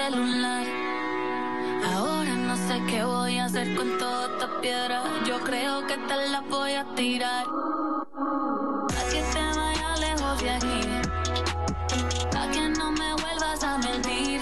celular. Ahora no sé qué voy a hacer con toda esta piedra. Yo creo que te la voy a tirar. A que te vaya lejos de aquí, a que no me vuelvas a mentir.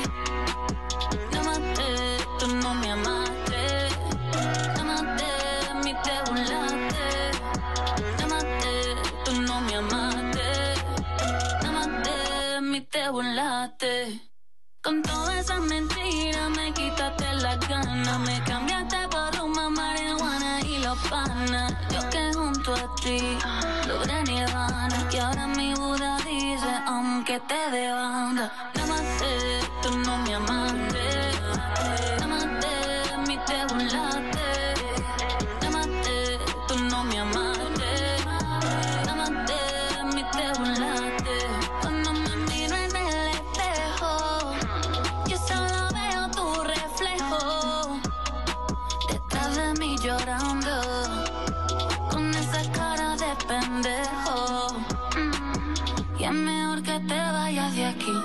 No maté, tú no me amaste. No maté, mi te burlaste. No maté, tú no me amaste. No maté, mi te burlaste. Con todas esas mentiras me quitaste las ganas. Me cambiaste por una marihuana y los panas. Yo que junto a ti logré nirvana. Y ahora mi Buda dice, aunque te dé banda. No maté, tú no me amaste. No maté, mi te burlaste. No maté, tú no me amaste. No maté, mi te burlaste. Cuando me miro en el espejo, yo solo veo tu reflejo detrás de mí llorando, con esa cara de pendejo. Y es mejor que te vayas de aquí,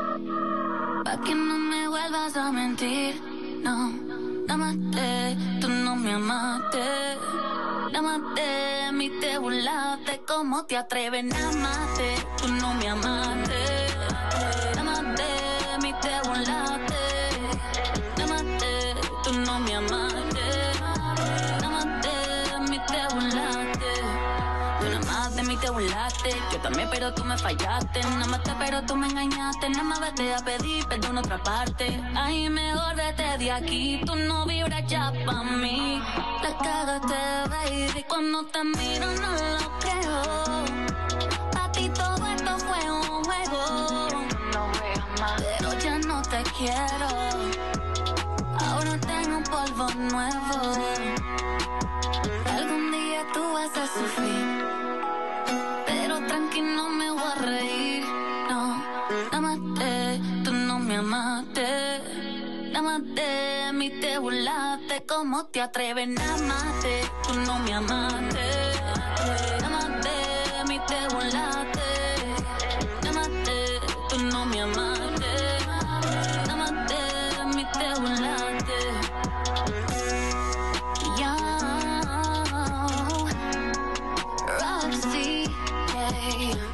pa' que no me vuelvas a mentir. No, no maté, tú no me amaste. No maté, mi te burlaste. ¿Cómo te atreves? No maté, tú no me amaste. No maté, mi te burlaste. No maté, tú no me amaste. No maté, mi te burlaste. Tú nada más de mí te burlaste. Yo también, pero tú me fallaste. Nada más te, pero tú me engañaste. Nada más vete a pedir perdón a otra parte. Ay, mejor vete de aquí. Tú no vibras ya pa' mí. La cagaste, baby. Cuando te miro no lo creo. Pa' ti todo esto fue un juego. Pero ya no te quiero. Ahora tengo un polvo nuevo. Algún día tú vas a sufrir, pero tranquilo no me voy a reír. No, no maté, tú no me amaste. No maté, mi te burlaste. ¿Cómo te atreves? No maté, tú no me amaste. No maté, mi te burlaste. No maté, tú no me amaste. No maté, mi te burlaste. Yo, Roxy, yeah.